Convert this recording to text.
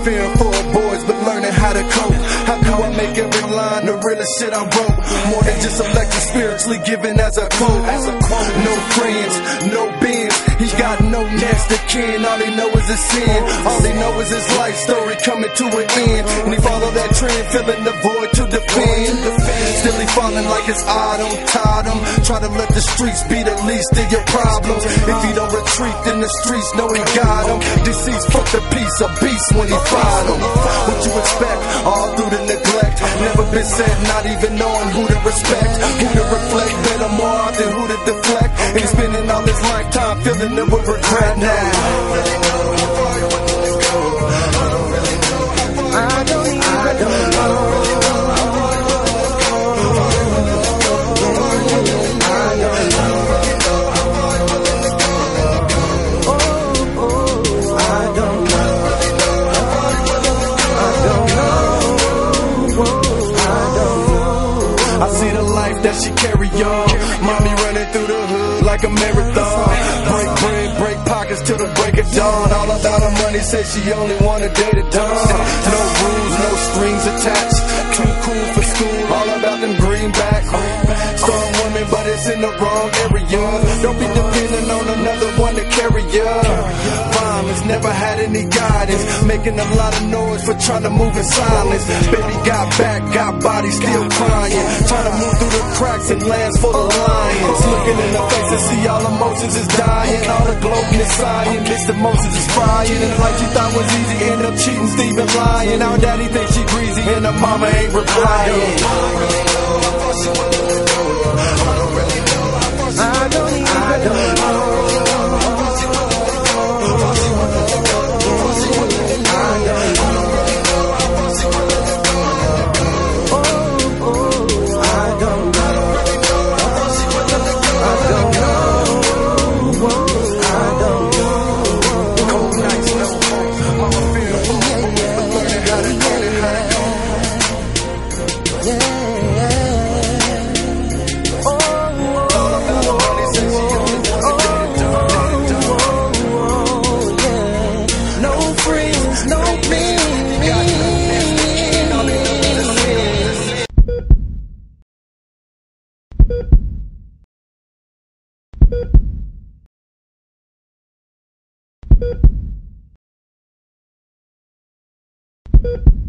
fearing for boys, but learning how to cope. How do I make every line the realest shit I wrote? More than just elected, spiritually given as a quote. No friends, no bins. He got no next of kin. All he know is his sin. All he know is his life story coming to an end. And he follow that trend, filling the void to defend. Still he falling like it's autumn, Totem. Try to let the streets be the least of your problems. If he don't retreat, then the streets know he got him. Deceased, fuck the peace, a beast when he fight him. What you expect? All through the neglect. Never been said, not even knowing who to respect, who to reflect, better more often who to deflect. And he's spending all his lifetime feeling it with regret now. I don't know. I see the life that she carry on. Mommy running through the hood like a marathon. Break bread, break pockets till the break of dawn. All about her money, said she only wanna date a dawn. No rules, no strings attached. Too cool for school, all about them greenbacks. Strong woman, but it's in the wrong area. Don't be depending on another one to carry ya. Has never had any guidance, making a lot of noise for trying to move in silence. Baby got back, got body still crying, trying to move through the cracks and lands full of lions. Looking in the face and see all emotions is dying, all the gloating is sighing, mixed emotions is crying. And like you thought was easy, end up cheating, Stephen lying. Our daddy thinks she greasy and her mama ain't replying. I don't know. You